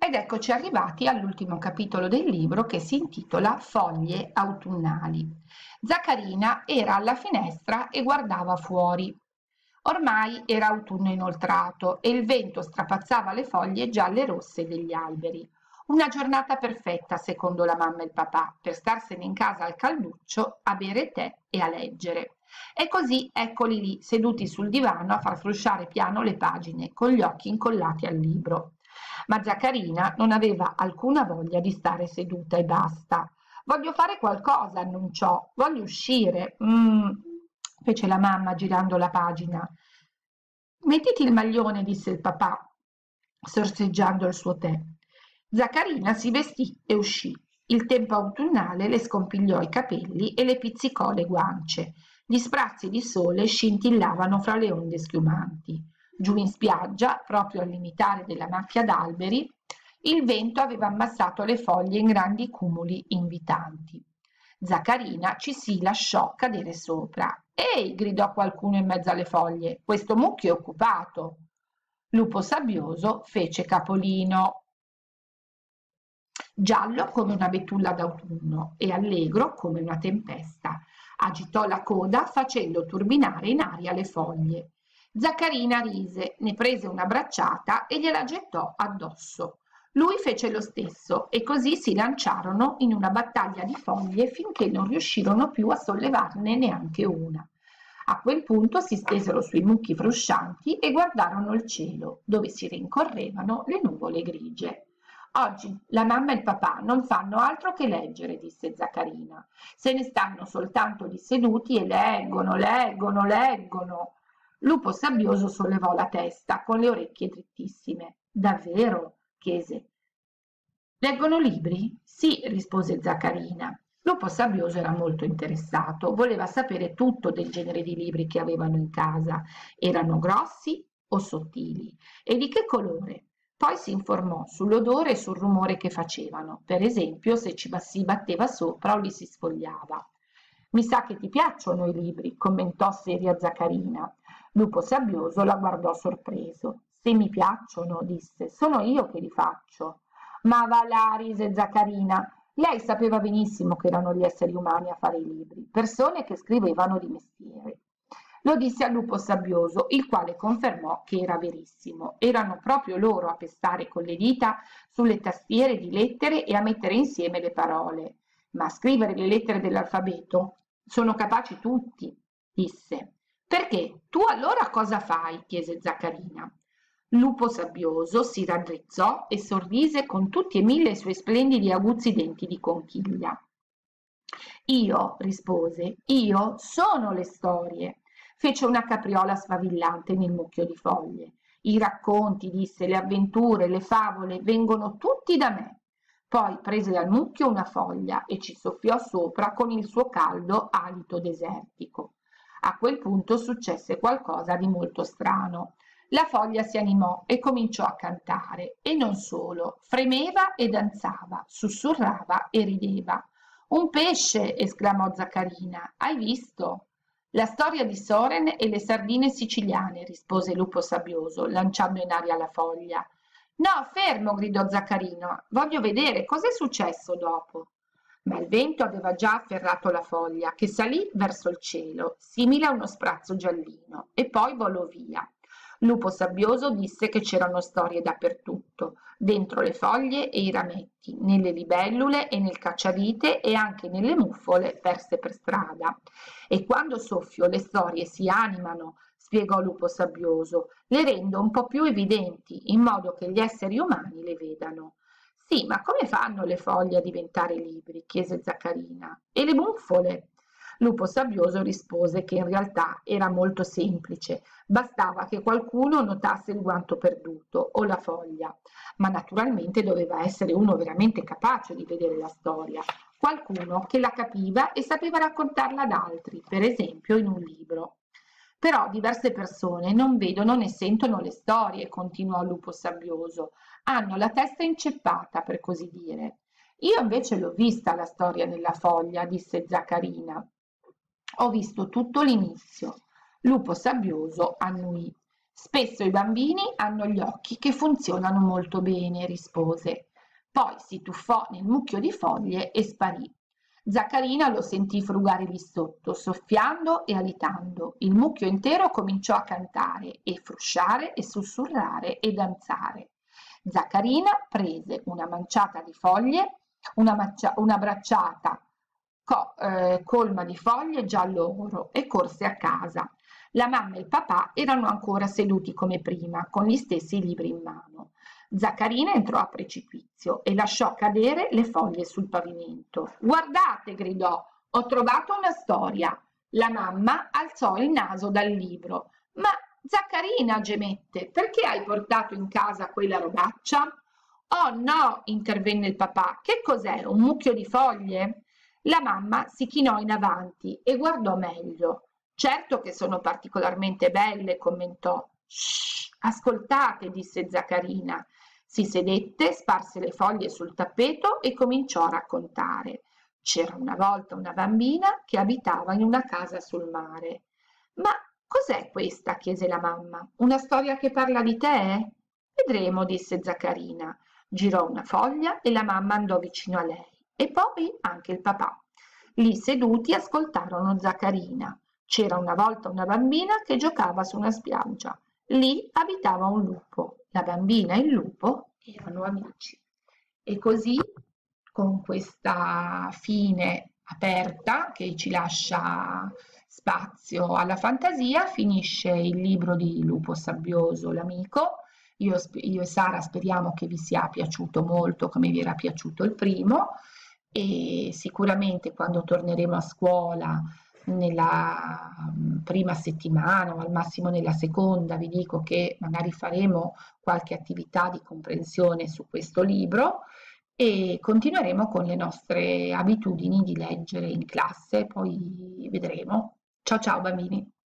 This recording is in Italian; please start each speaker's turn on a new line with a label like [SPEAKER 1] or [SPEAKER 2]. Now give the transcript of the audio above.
[SPEAKER 1] Ed eccoci arrivati all'ultimo capitolo del libro che si intitola Foglie autunnali. Zaccarina era alla finestra e guardava fuori. Ormai era autunno inoltrato e il vento strapazzava le foglie gialle e rosse degli alberi. Una giornata perfetta, secondo la mamma e il papà, per starsene in casa al calduccio, a bere tè e a leggere. E così eccoli lì, seduti sul divano a far frusciare piano le pagine, con gli occhi incollati al libro. Ma Zaccarina non aveva alcuna voglia di stare seduta e basta. Voglio fare qualcosa, annunciò. Voglio uscire. Fece la mamma girando la pagina. Mettiti il maglione, disse il papà, sorseggiando il suo tè. Zaccarina si vestì e uscì. Il tempo autunnale le scompigliò i capelli e le pizzicò le guance. Gli sprazzi di sole scintillavano fra le onde schiumanti. Giù in spiaggia, proprio al limitare della macchia d'alberi, il vento aveva ammassato le foglie in grandi cumuli invitanti. Zaccarina ci si lasciò cadere sopra. «Ehi!» gridò qualcuno in mezzo alle foglie. «Questo mucchio è occupato!» Lupo Sabbioso fece capolino, giallo come una betulla d'autunno e allegro come una tempesta. Agitò la coda facendo turbinare in aria le foglie. Zaccarina rise, ne prese una bracciata e gliela gettò addosso. Lui fece lo stesso e così si lanciarono in una battaglia di foglie finché non riuscirono più a sollevarne neanche una. A quel punto si stesero sui mucchi fruscianti e guardarono il cielo, dove si rincorrevano le nuvole grigie. «Oggi la mamma e il papà non fanno altro che leggere», disse Zaccarina. «Se ne stanno soltanto lì seduti e leggono, leggono, leggono». Lupo Sabbioso sollevò la testa con le orecchie drittissime. «Davvero?» chiese. «Leggono libri?» «Sì», rispose Zaccarina. Lupo Sabbioso era molto interessato, voleva sapere tutto del genere di libri che avevano in casa. Erano grossi o sottili? E di che colore? Poi si informò sull'odore e sul rumore che facevano, per esempio se si batteva sopra o li si sfogliava. «Mi sa che ti piacciono i libri», commentò seria Zaccarina. Lupo Sabbioso la guardò sorpreso. «Se mi piacciono», disse, «sono io che li faccio». «Ma va là», rise Zaccarina. Lei sapeva benissimo che erano gli esseri umani a fare i libri, persone che scrivevano di mestiere. Lo disse al Lupo Sabbioso, il quale confermò che era verissimo. Erano proprio loro a pestare con le dita sulle tastiere di lettere e a mettere insieme le parole. Ma a scrivere le lettere dell'alfabeto sono capaci tutti, disse. «Perché? Tu allora cosa fai?» chiese Zaccarina. Lupo Sabbioso si raddrizzò e sorrise con tutti e 1000 i suoi splendidi e aguzzi denti di conchiglia. «Io», rispose, «io sono le storie». Fece una capriola sfavillante nel mucchio di foglie. «I racconti», disse, «le avventure, le favole, vengono tutti da me». Poi prese dal mucchio una foglia e ci soffiò sopra con il suo caldo alito desertico. A quel punto successe qualcosa di molto strano. La foglia si animò e cominciò a cantare, e non solo, fremeva e danzava, sussurrava e rideva. «Un pesce!» esclamò Zaccarina. «Hai visto?» «La storia di Soren e le sardine siciliane», rispose Lupo Sabbioso, lanciando in aria la foglia. «No, fermo!» gridò Zaccarina. «Voglio vedere cos'è successo dopo». Ma il vento aveva già afferrato la foglia, che salì verso il cielo, simile a uno sprazzo giallino, e poi volò via. Lupo Sabbioso disse che c'erano storie dappertutto, dentro le foglie e i rametti, nelle libellule e nel cacciavite e anche nelle muffole perse per strada. «E quando soffio le storie si animano», spiegò Lupo Sabbioso, «le rendo un po' più evidenti, in modo che gli esseri umani le vedano». «Sì, ma come fanno le foglie a diventare libri?» chiese Zaccarina. «E le muffole?» Lupo Sabbioso rispose che in realtà era molto semplice, bastava che qualcuno notasse il guanto perduto o la foglia, ma naturalmente doveva essere uno veramente capace di vedere la storia, qualcuno che la capiva e sapeva raccontarla ad altri, per esempio in un libro. «Però diverse persone non vedono né sentono le storie», continuò Lupo Sabbioso, «hanno la testa inceppata, per così dire». «Io invece l'ho vista la storia nella foglia», disse Zaccarina. «Ho visto tutto l'inizio». Lupo Sabbioso annuì. Spesso i bambini hanno gli occhi che funzionano molto bene, rispose. Poi si tuffò nel mucchio di foglie e sparì. Zaccarina lo sentì frugare lì sotto, soffiando e alitando. Il mucchio intero cominciò a cantare e frusciare e sussurrare e danzare. Zaccarina prese una manciata di foglie, una bracciata colma di foglie giallo-oro e corse a casa. La mamma e il papà erano ancora seduti come prima, con gli stessi libri in mano. Zaccarina entrò a precipizio e lasciò cadere le foglie sul pavimento. Guardate, gridò, ho trovato una storia. La mamma alzò il naso dal libro. Ma Zaccarina, gemette, perché hai portato in casa quella robaccia? Oh no, intervenne il papà, che cos'è, un mucchio di foglie? La mamma si chinò in avanti e guardò meglio. Certo che sono particolarmente belle, commentò. Shh, ascoltate, disse Zaccarina. Si sedette, sparse le foglie sul tappeto e cominciò a raccontare. C'era una volta una bambina che abitava in una casa sul mare. Ma cos'è questa? Chiese la mamma. Una storia che parla di te? Vedremo, disse Zaccarina. Girò una foglia e la mamma andò vicino a lei e poi anche il papà. Lì seduti ascoltarono Zaccarina. C'era una volta una bambina che giocava su una spiaggia. Lì abitava un lupo. La bambina e il lupo erano amici. E così, con questa fine aperta che ci lascia spazio alla fantasia, finisce il libro di Lupo Sabbioso, l'amico. Io e Sara speriamo che vi sia piaciuto molto come vi era piaciuto il primo e sicuramente quando torneremo a scuola nella prima settimana o al massimo nella seconda vi dico che magari faremo qualche attività di comprensione su questo libro e continueremo con le nostre abitudini di leggere in classe, poi vedremo. Ciao ciao bambini!